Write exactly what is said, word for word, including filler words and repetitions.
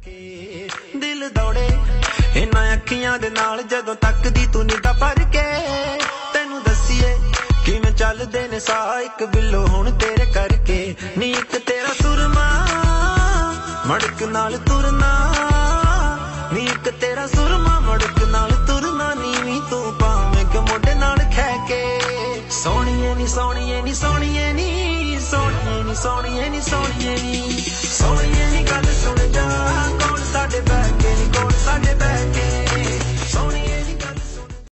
दिल दौड़े इन्हां अखियां दे नाल जदों तकदी तू निगाह भर के तैनू दसीए किवें चलदे ने साह इक बिल्लो हुण तेरे करके नी इक तेरा सुरमा मड़क नाल तुरना नी इक तेरा सुरमा मड़क नाल तुरना नीवीं तू भावें कि मोढे नाल खै के सोहणीए नी सोहणीए नी सोहणीए नी सोहणीए नी सोहणीए नी सोहणीए नी सोहणीए नी गल सुण जा कौन साडे बैठ के नी कौन साडे बैठ के